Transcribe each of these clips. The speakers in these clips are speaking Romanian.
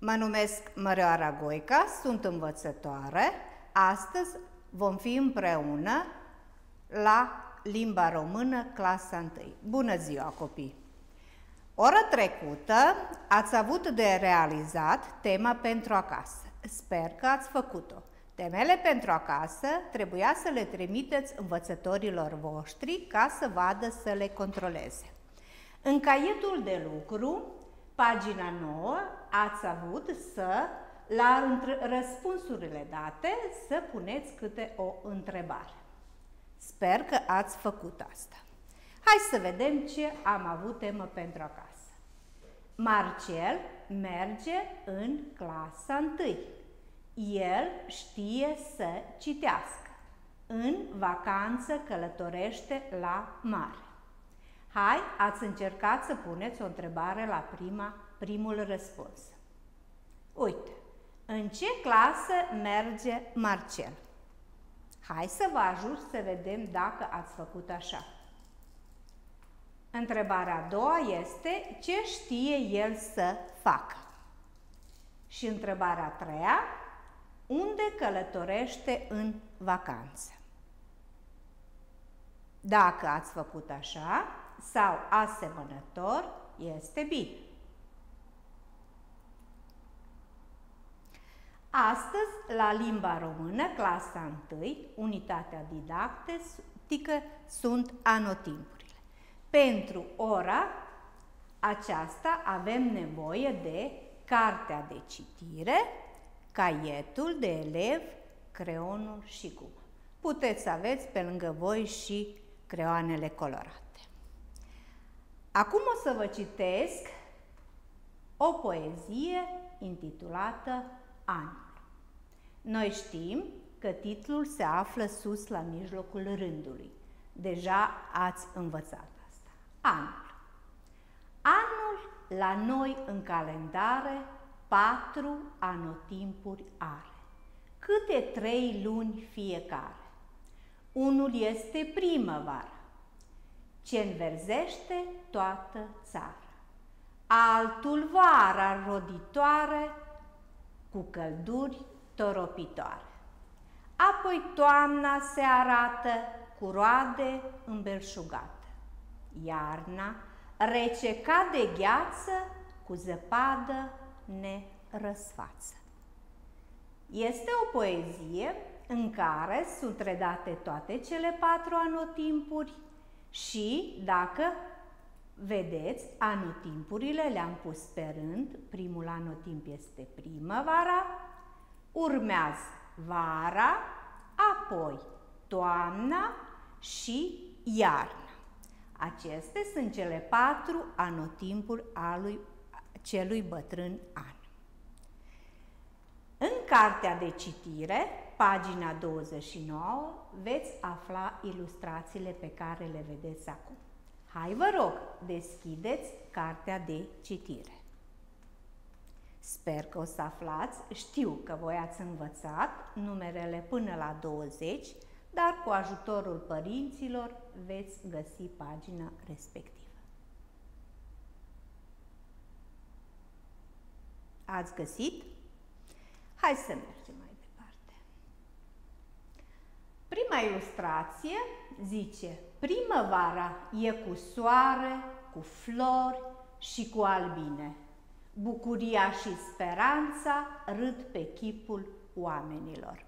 Mă numesc Mărioara Goica, sunt învățătoare. Astăzi vom fi împreună la limba română, clasa 1. Bună ziua, copii! Ora trecută ați avut de realizat tema pentru acasă. Sper că ați făcut-o. Temele pentru acasă trebuia să le trimiteți învățătorilor voștri ca să vadă să le controleze. În caietul de lucru, pagina 9, ați avut să, la răspunsurile date, să puneți câte o întrebare. Sper că ați făcut asta. Hai să vedem ce am avut temă pentru acasă. Marcel merge în clasa 1. El știe să citească. În vacanță călătorește la mare. Hai, ați încercat să puneți o întrebare la primul răspuns. Uite, în ce clasă merge Marcel? Hai să vă ajut să vedem dacă ați făcut așa. Întrebarea a doua este ce știe el să facă? Și întrebarea a treia, unde călătorește în vacanță? Dacă ați făcut așa sau asemănător, este bine. Astăzi, la limba română, clasa 1, unitatea didactică, sunt anotimpurile. Pentru ora aceasta avem nevoie de cartea de citire, caietul de elev, creionul și gumă. Puteți să aveți pe lângă voi și creioanele colorate. Acum o să vă citesc o poezie intitulată Anul. Noi știm că titlul se află sus la mijlocul rândului. Deja ați învățat asta. Anul. Anul la noi în calendare 4 anotimpuri are. Câte 3 luni fiecare. Unul este primăvara, ce înverzește toată țara. Altul vara roditoare, cu călduri toropitoare. Apoi toamna se arată cu roade îmbelșugată. Iarna, rece ca de gheață, cu zăpadă ne răsfață. Este o poezie în care sunt redate toate cele 4 anotimpuri și, dacă vedeți, anotimpurile le-am pus pe rând. Primul anotimp este primăvara, urmează vara, apoi toamna și iarna. Acestea sunt cele 4 anotimpuri ale celui bătrân an. În cartea de citire, pagina 29, veți afla ilustrațiile pe care le vedeți acum. Hai, vă rog, deschideți cartea de citire. Sper că o să aflați, știu că voi ați învățat numerele până la 20, dar cu ajutorul părinților veți găsi pagina respectivă. Ați găsit? Hai să mergem mai departe. Prima ilustrație zice: primăvara e cu soare, cu flori și cu albine. Bucuria și speranța râd pe chipul oamenilor.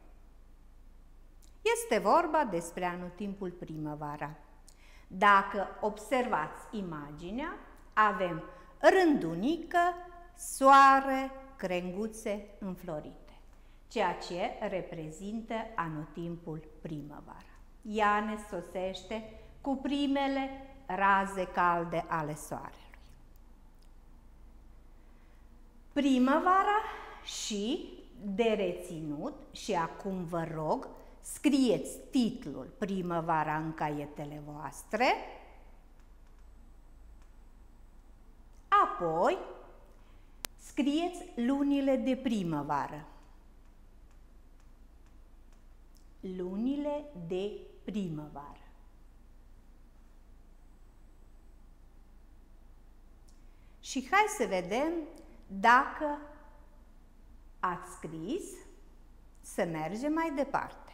Este vorba despre anotimpul primăvara. Dacă observați imaginea, avem rândunică, soare, crenguțe înflorite, ceea ce reprezintă anotimpul primăvara. Ea ne sosește cu primele raze calde ale soarelui. Primăvara și de reținut, și acum vă rog, scrieți titlul primăvara în caietele voastre, apoi scrieți lunile de primăvară. Lunile de primăvară. Și hai să vedem dacă Ați scris, să mergem mai departe.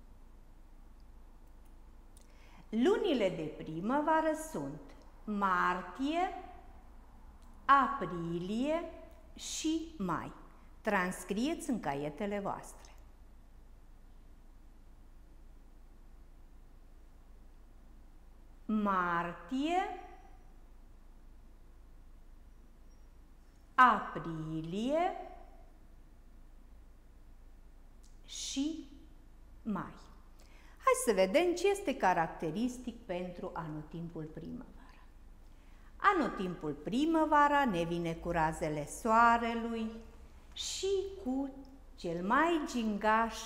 Lunile de primăvară sunt martie, aprilie și mai. Transcrieți în caietele voastre. Martie, aprilie și mai. Hai să vedem ce este caracteristic pentru anotimpul primăvara. Anotimpul primăvara ne vine cu razele soarelui și cu cel mai gingaș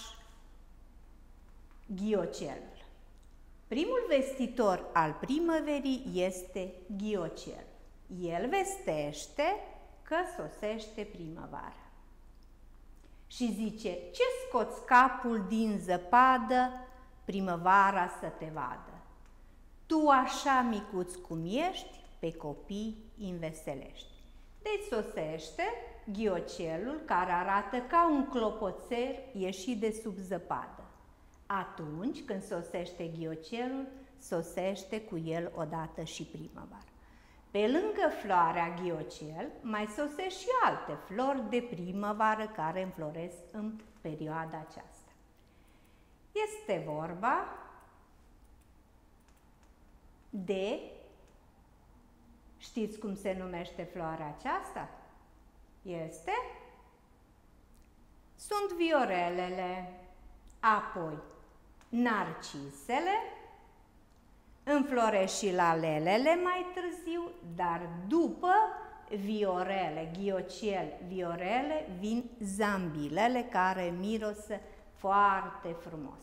ghiocelul. Primul vestitor al primăverii este ghiocelul. El vestește că sosește primăvara. Și zice, ce scoți capul din zăpadă, primăvara să te vadă. Tu așa micuț cum ești, pe copii înveselești. Deci sosește ghiocelul care arată ca un clopoțel ieșit de sub zăpadă. Atunci când sosește ghiocelul, sosește cu el odată și primăvara. Pe lângă floarea ghiocel, mai sosesc și alte flori de primăvară care înfloresc în perioada aceasta. Este vorba de, știți cum se numește floarea aceasta? Sunt viorelele, apoi narcisele, înfloresc și lalelele mai târziu, dar după viorele, ghiocel, viorele, vin zambilele care mirosă foarte frumos.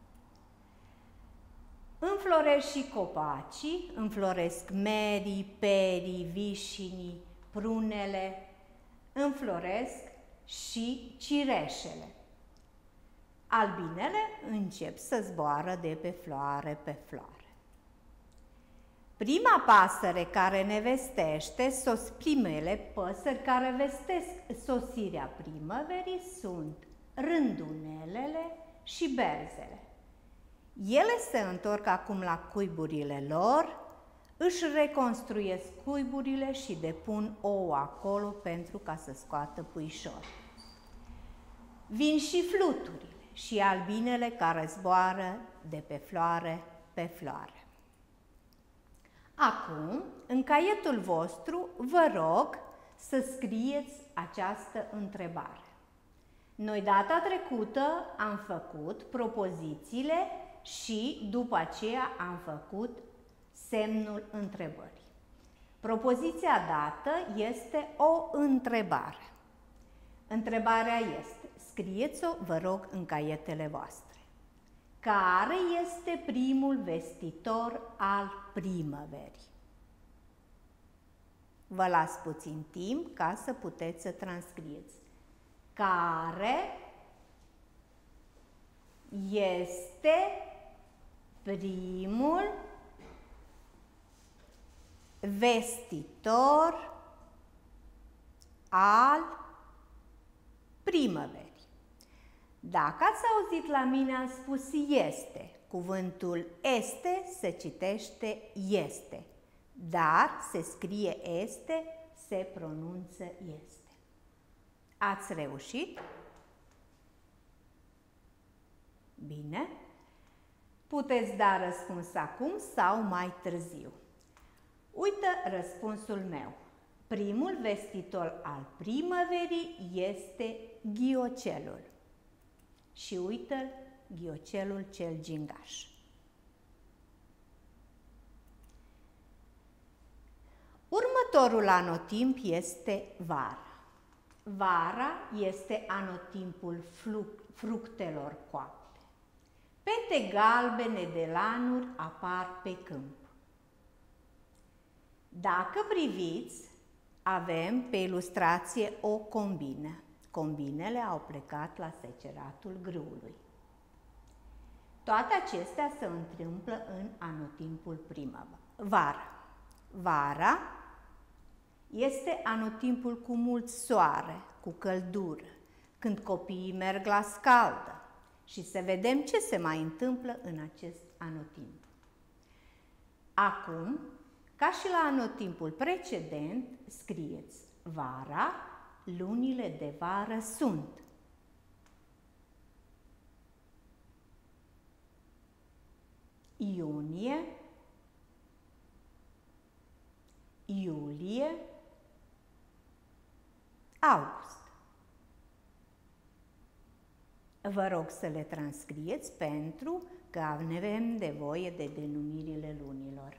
Înfloresc și copacii, înfloresc merii, perii, vișinii, prunele, înfloresc și cireșele. Albinele încep să zboară de pe floare pe floare. Prima pasăre care ne vestește, primele păsări care vestesc sosirea primăverii sunt rândunelele și berzele. Ele se întorc acum la cuiburile lor, își reconstruiesc cuiburile și depun ouă acolo pentru ca să scoată puișori. Vin și fluturile și albinele care zboară de pe floare pe floare. Acum, în caietul vostru, vă rog să scrieți această întrebare. Noi data trecută am făcut propozițiile și după aceea am făcut semnul întrebării. Propoziția dată este o întrebare. Întrebarea este, scrieți-o, vă rog, în caietele voastre. Care este primul vestitor al primăverii? Vă las puțin timp ca să puteți să transcrieți. Care este primul vestitor al primăverii? Dacă ați auzit la mine, am spus este. Cuvântul este se citește este, dar se scrie este, se pronunță este. Ați reușit? Bine. Puteți da răspuns acum sau mai târziu. Uită răspunsul meu. Primul vestitor al primăverii este ghiocelul. Și uită ghiocelul cel gingaș. Următorul anotimp este vara. Vara este anotimpul fructelor coapte. Pete galbene de lanuri apar pe câmp. Dacă priviți, avem pe ilustrație o combină. Combinele au plecat la seceratul grâului. Toate acestea se întâmplă în anotimpul primăvară. Vara este anotimpul cu mult soare, cu căldură, când copiii merg la scaldă și să vedem ce se mai întâmplă în acest anotimp. Acum, ca și la anotimpul precedent, scrieți vara, lunile de vară sunt iunie, iulie, august. Vă rog să le transcrieți pentru că avem nevoie de denumirile lunilor.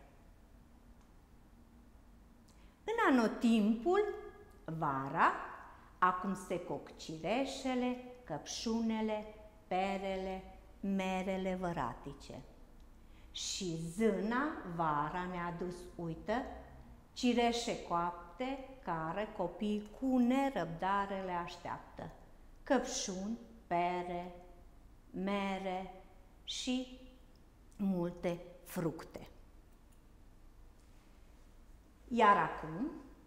În anotimpul vara, acum se coc cireșele, căpșunele, perele, merele văratice. Și zâna, vara, mi-a adus, uită, cireșe coapte care copiii cu nerăbdare le așteaptă. Căpșuni, pere, mere și multe fructe. Iar acum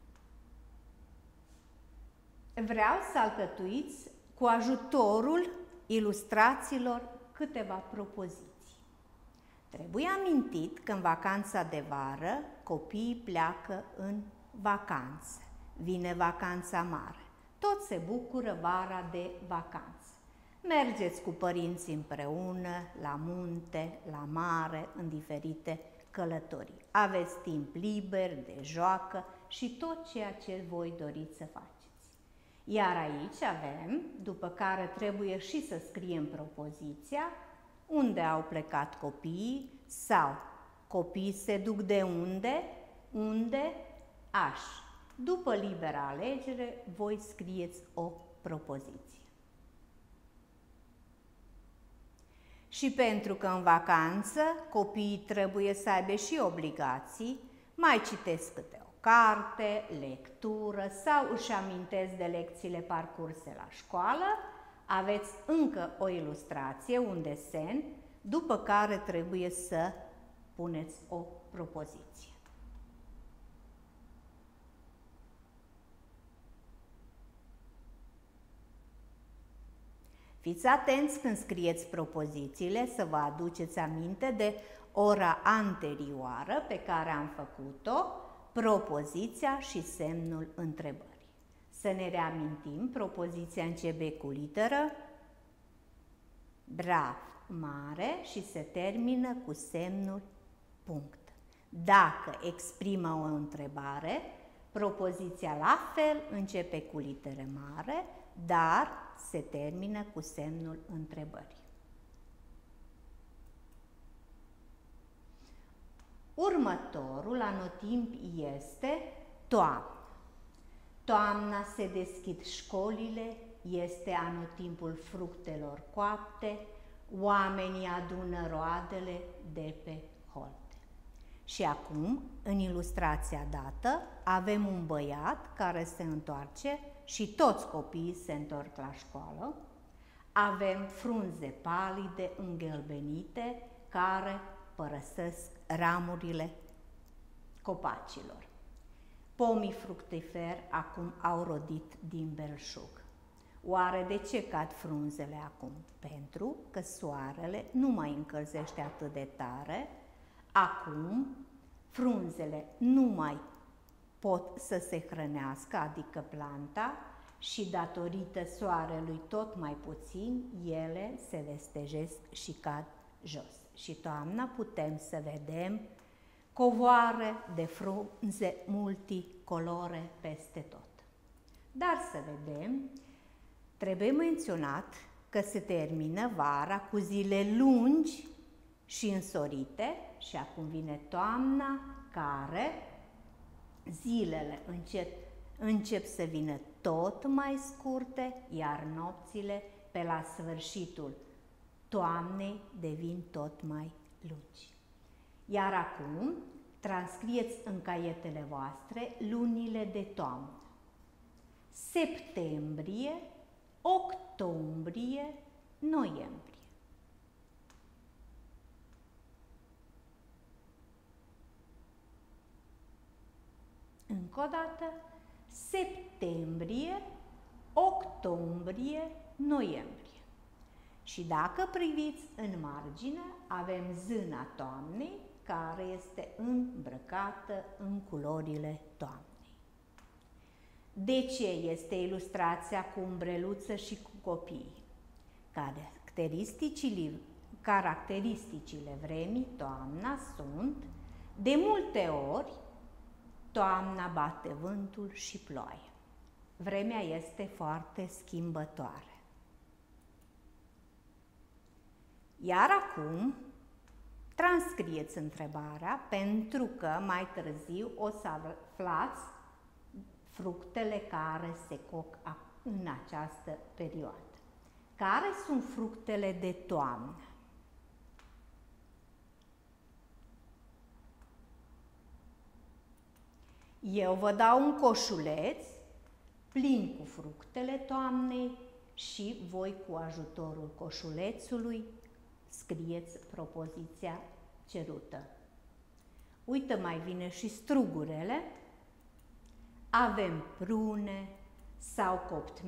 vreau să alcătuiți cu ajutorul ilustrațiilor câteva propoziții. Trebuie amintit că în vacanța de vară copiii pleacă în vacanță. Vine vacanța mare. Toți se bucură vara de vacanță. Mergeți cu părinții împreună, la munte, la mare, în diferite călătorii. Aveți timp liber, de joacă și tot ceea ce voi doriți să faceți. Iar aici avem, după care trebuie și să scriem propoziția, unde au plecat copiii sau copiii se duc de unde aș. După liberă alegere, voi scrieți o propoziție. Și pentru că în vacanță copiii trebuie să aibă și obligații, mai citesc câte o carte, lectură sau își amintesc de lecțiile parcurse la școală, aveți încă o ilustrație, un desen, după care trebuie să puneți o propoziție. Fiți atenți când scrieți propozițiile să vă aduceți aminte de ora anterioară pe care am făcut-o, propoziția și semnul întrebării. Să ne reamintim, propoziția începe cu literă brav, mare și se termină cu semnul punct. Dacă exprimă o întrebare, propoziția la fel începe cu literă mare, dar se termină cu semnul întrebării. Următorul anotimp este toamnă. Toamna se deschid școlile, este anotimpul fructelor coapte, oamenii adună roadele de pe holte. Și acum, în ilustrația dată, avem un băiat care se întoarce și toți copiii se întorc la școală. Avem frunze palide, înghelbenite, care părăsesc ramurile copacilor. Pomii fructiferi acum au rodit din belșug. Oare de ce cad frunzele acum? Pentru că soarele nu mai încălzește atât de tare. Acum frunzele nu mai pot să se hrănească, adică planta, și datorită soarelui tot mai puțin, ele se vestejesc și cad jos. Și toamna putem să vedem covoare de frunze multicolore peste tot. Dar să vedem, trebuie menționat că se termină vara cu zile lungi și însorite și acum vine toamna, care zilele încep să vină tot mai scurte, iar nopțile pe la sfârșitul toamnei devin tot mai lungi. Iar acum transcrieți în caietele voastre lunile de toamnă: septembrie, octombrie, noiembrie. Încă o dată: septembrie, octombrie, octombrie-noiembrie. Și dacă priviți în margine, avem zâna toamnei, care este îmbrăcată în culorile toamnei. De ce este ilustrația cu umbreluță și cu copii? Caracteristicile vremii toamna sunt, de multe ori, toamna bate vântul și ploaie. Vremea este foarte schimbătoare. Iar acum transcrieți întrebarea, pentru că mai târziu o să aflați fructele care se coc în această perioadă. Care sunt fructele de toamnă? Eu vă dau un coșuleț plin cu fructele toamnei și voi, cu ajutorul coșulețului, scrieți propoziția cerută. Uite, mai vine și strugurele. Avem prune, s-au copt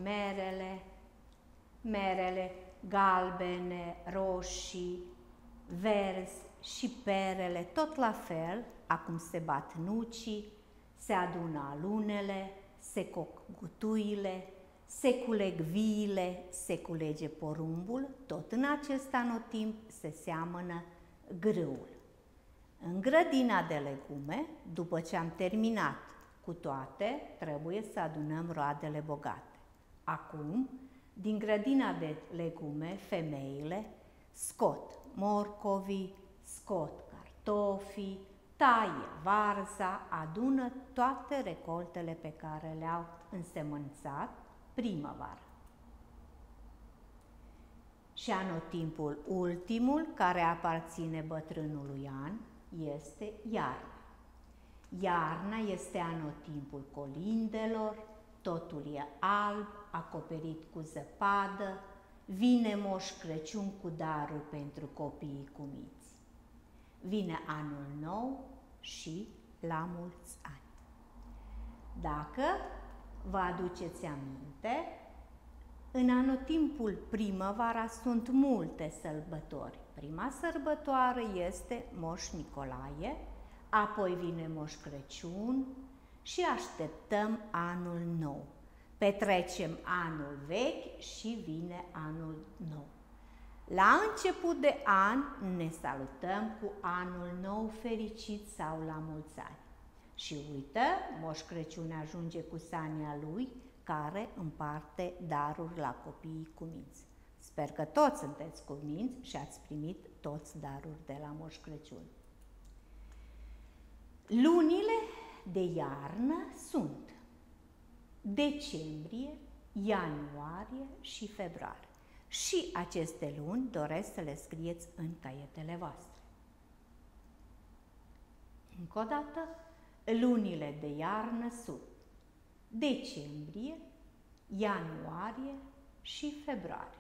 merele galbene, roșii, verzi și perele, tot la fel. Acum se bat nucii, se adună alunele, se coc gutuile, se culeg viile, se culege porumbul, tot în acest anotimp se seamănă grâul. În grădina de legume, după ce am terminat cu toate, trebuie să adunăm roadele bogate. Acum, din grădina de legume, femeile scot morcovii, scot cartofii, taie varza, adună toate recoltele pe care le-au însemănțat primăvară. Și anotimpul ultimul, care aparține bătrânului an, este iarna. Iarna este anotimpul colindelor, totul e alb, acoperit cu zăpadă, vine Moș Crăciun cu daruri pentru copiii cu miți. Vine anul nou și la mulți ani. Dacă vă aduceți aminte, în anotimpul primăvara sunt multe sărbători. Prima sărbătoare este Moș Nicolae, apoi vine Moș Crăciun și așteptăm anul nou. Petrecem anul vechi și vine anul nou. La început de an ne salutăm cu anul nou fericit sau la mulți ani. Și uite, Moș Crăciun ajunge cu sania lui, care împarte daruri la copiii cu minți. Sper că toți sunteți cu minți și ați primit toți daruri de la Moș Crăciun. Lunile de iarnă sunt decembrie, ianuarie și februarie. Și aceste luni doresc să le scrieți în caietele voastre. Încă o dată, lunile de iarnă sunt decembrie, ianuarie și februarie.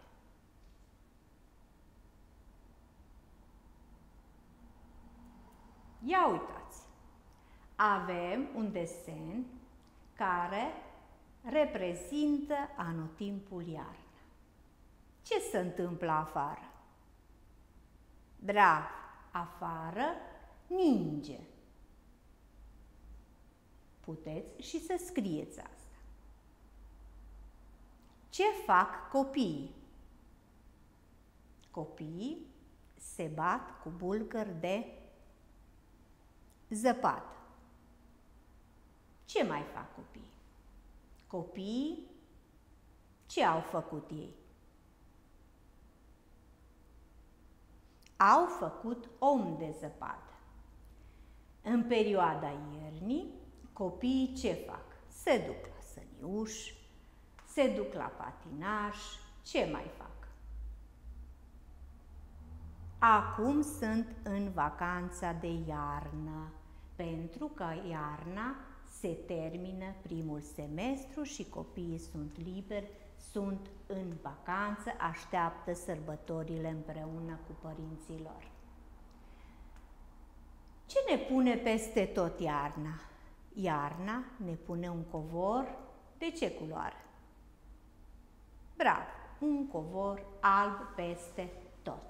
Ia uitați! Avem un desen care reprezintă anotimpul iarnă. Ce se întâmplă afară? Bravo! Afară ninge. Puteți și să scrieți asta. Ce fac copiii? Copiii se bat cu bulgări de zăpadă. Ce mai fac copiii? Copiii ce au făcut ei? Au făcut om de zăpadă. În perioada iernii, copiii ce fac? Se duc la săniuș, se duc la patinaj, ce mai fac? Acum sunt în vacanța de iarnă, pentru că iarna se termină primul semestru și copiii sunt liberi, sunt în vacanță, așteaptă sărbătorile împreună cu părinții lor. Ce ne pune peste tot iarna? Iarna ne pune un covor de ce culoare? Bravo! Un covor alb peste tot.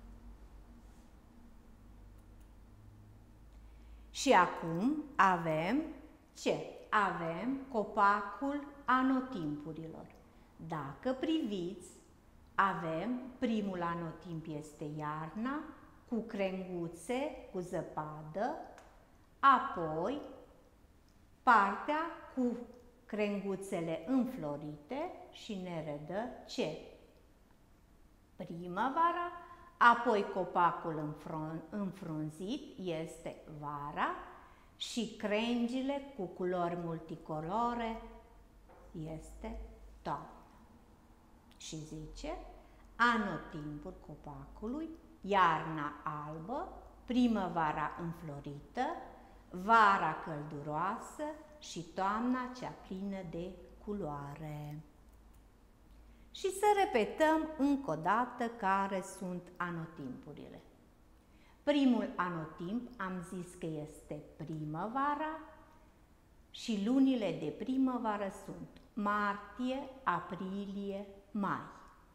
Și acum avem ce? Avem copacul anotimpurilor. Dacă priviți, avem primul anotimp este iarna, cu crenguțe, cu zăpadă, apoi partea cu crenguțele înflorite și ne redă ce? Primăvara, apoi copacul înfrunzit este vara și crengile cu culori multicolore este toamna. Și zice, anotimpul copacului, iarna albă, primăvara înflorită, vara călduroasă și toamna cea plină de culoare. Și să repetăm încă o dată care sunt anotimpurile. Primul anotimp am zis că este primăvara și lunile de primăvară sunt martie, aprilie, mai.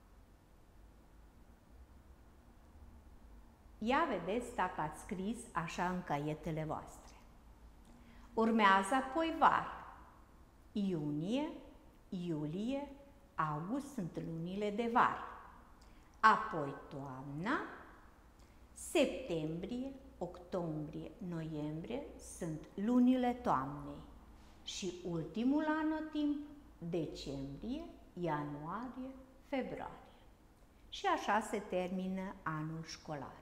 Ia vedeți dacă ați scris așa în caietele voastre. Urmează apoi vara. Iunie, iulie, august sunt lunile de vară. Apoi toamna, septembrie, octombrie, noiembrie sunt lunile toamnei. Și ultimul anotimp, decembrie, ianuarie, februarie. Și așa se termină anul școlar.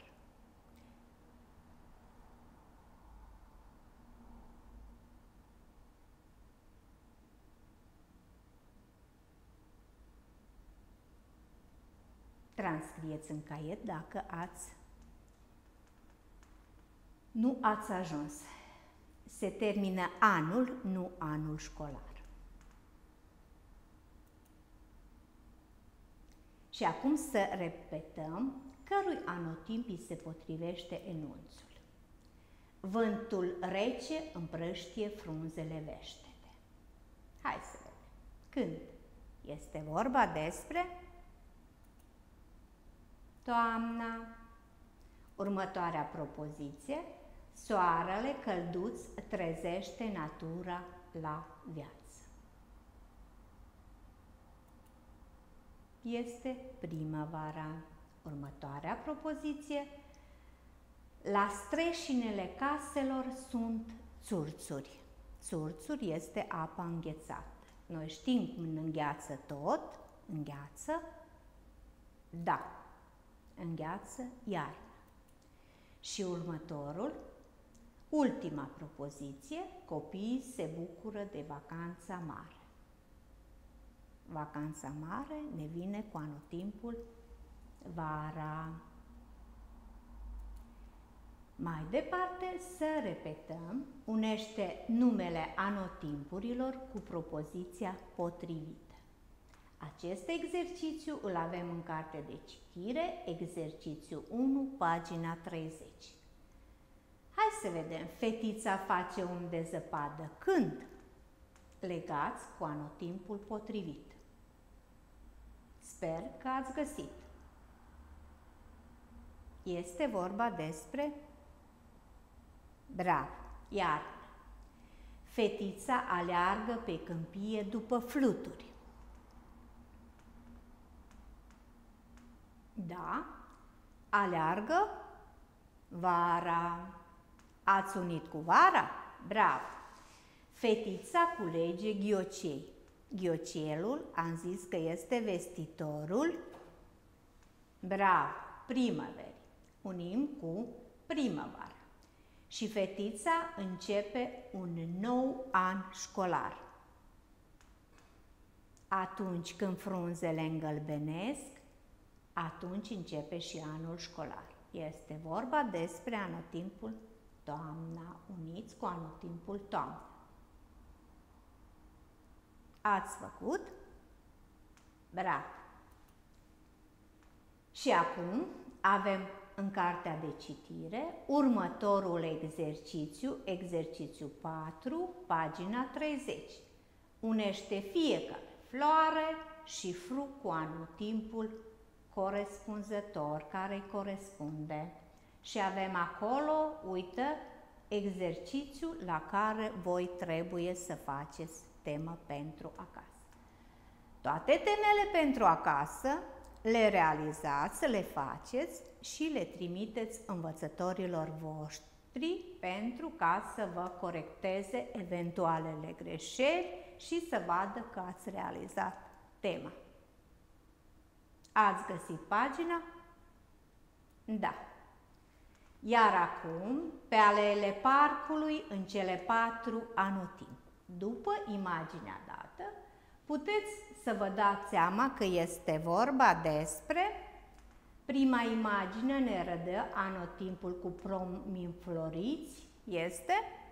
Transcrieți în caiet dacă nu ați ajuns. Se termină anul, nu anul școlar. Și acum să repetăm cărui anotimp îi se potrivește enunțul. Vântul rece împrăștie frunzele veștete. Hai să vedem. Când? Este vorba despre toamna. Următoarea propoziție, soarele călduț trezește natura la viață. Este primăvara. Următoarea propoziție, la streșinele caselor sunt țurțuri. Țurțuri este apa înghețată. Noi știm cum îngheață tot, îngheață, da, îngheață iarna. Și următorul, ultima propoziție, copiii se bucură de vacanța mare. Vacanța mare ne vine cu anotimpul vara. Mai departe să repetăm, unește numele anotimpurilor cu propoziția potrivită. Acest exercițiu îl avem în carte de citire, exercițiu 1, pagina 30. Hai să vedem, fetița face un de zăpadă când? Legați cu anotimpul potrivit. Sper că ați găsit. Este vorba despre bravo, iarnă. Fetița aleargă pe câmpie după fluturi. Da, aleargă vara. Ați unit cu vara? Bravo! Fetița culege ghiocei. Ghiocelul, am zis că este vestitorul, bravo, primăverii. Unim cu primăvară. Și fetița începe un nou an școlar. Atunci când frunzele îngălbenesc, atunci începe și anul școlar. Este vorba despre anotimpul toamna, uniți cu anotimpul toamna. Ați făcut? Bravo! Și acum avem în cartea de citire următorul exercițiu, exercițiu 4, pagina 30. Unește fiecare floare și fruct cu anotimpul corespunzător, care îi corespunde. Și avem acolo, uite, exercițiul la care voi trebuie să faceți temă pentru acasă. Toate temele pentru acasă le realizați, le faceți și le trimiteți învățătorilor voștri pentru ca să vă corecteze eventualele greșeli și să vadă că ați realizat tema. Ați găsit pagina? Da. Iar acum, pe aleele parcului, în cele 4 anotimp. După imaginea dată, puteți să vă dați seama că este vorba despre prima imagine, ne redă anotimpul cu promi înfloriți, este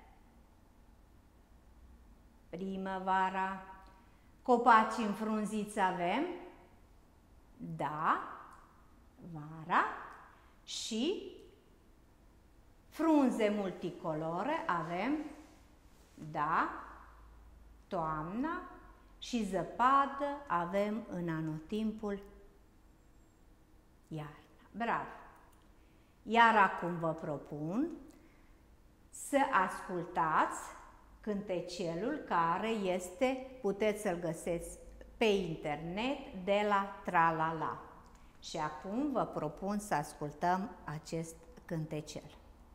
primăvara. Copaci înfrunziți avem, da, vara. Și frunze multicolore avem, da, toamna. Și zăpadă avem în anotimpul iarna. Bravo! Iar acum vă propun să ascultați cântecelul care puteți să-l găsiți pe internet, de la Tralala. Și acum vă propun să ascultăm acest cântecel.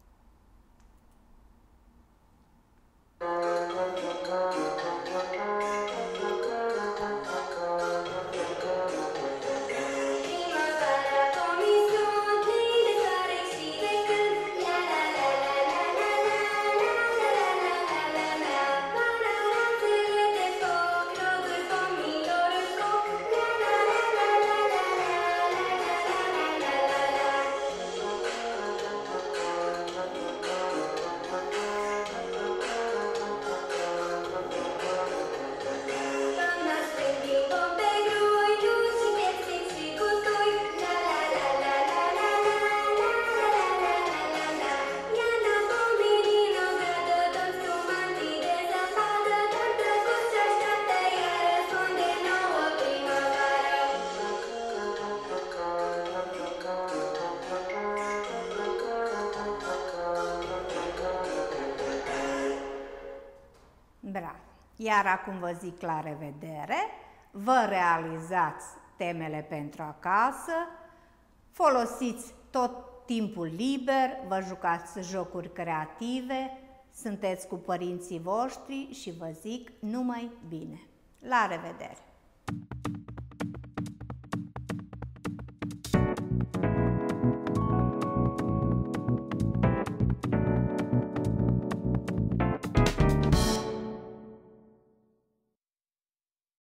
Bravo! Iar acum vă zic la revedere, vă realizați temele pentru acasă, folosiți tot timpul liber, vă jucați jocuri creative, sunteți cu părinții voștri și vă zic numai bine! La revedere!